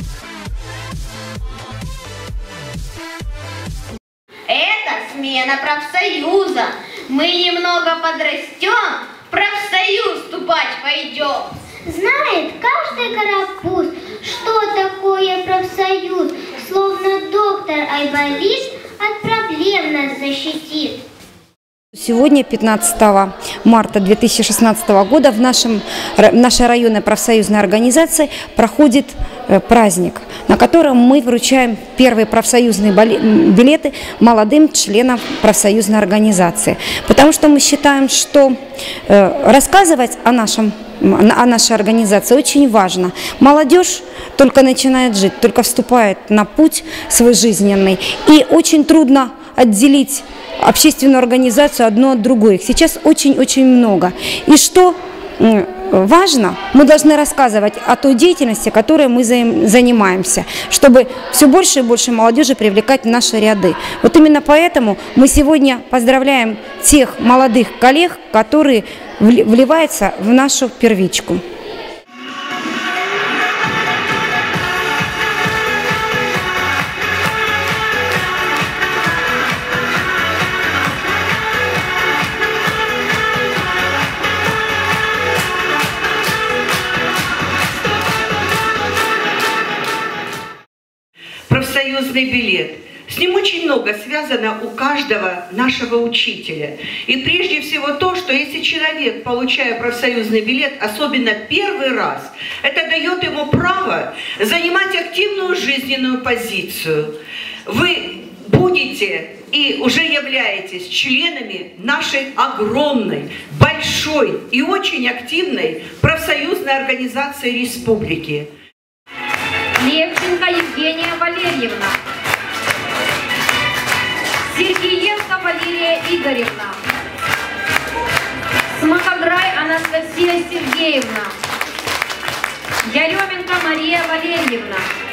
Это смена профсоюза. Мы немного подрастем, в профсоюз вступать пойдем. Знает каждый карапуз, что такое профсоюз. Словно доктор айболит от проблем нас защитит. Сегодня, 15 марта 2016 года, в нашей районной профсоюзной организации проходит праздник, на котором мы вручаем первые профсоюзные билеты молодым членам профсоюзной организации. Потому что мы считаем, что рассказывать о нашей организации очень важно. Молодежь только начинает жить, только вступает на путь свой жизненный. И очень трудно отделить общественную организацию одну от другой. Их сейчас очень-очень много. И что важно, мы должны рассказывать о той деятельности, которой мы занимаемся, чтобы все больше и больше молодежи привлекать в наши ряды. Вот именно поэтому мы сегодня поздравляем тех молодых коллег, которые вливаются в нашу первичку. Профсоюзный билет. С ним очень много связано у каждого нашего учителя. И прежде всего то, что если человек, получая профсоюзный билет, особенно первый раз, это дает ему право занимать активную жизненную позицию. Вы будете и уже являетесь членами нашей огромной, большой и очень активной профсоюзной организации республики. Левченко Евгения Валерьевна, Сергеенко Валерия Игоревна, Смакодрай Анастасия Сергеевна, Яременко Мария Валерьевна,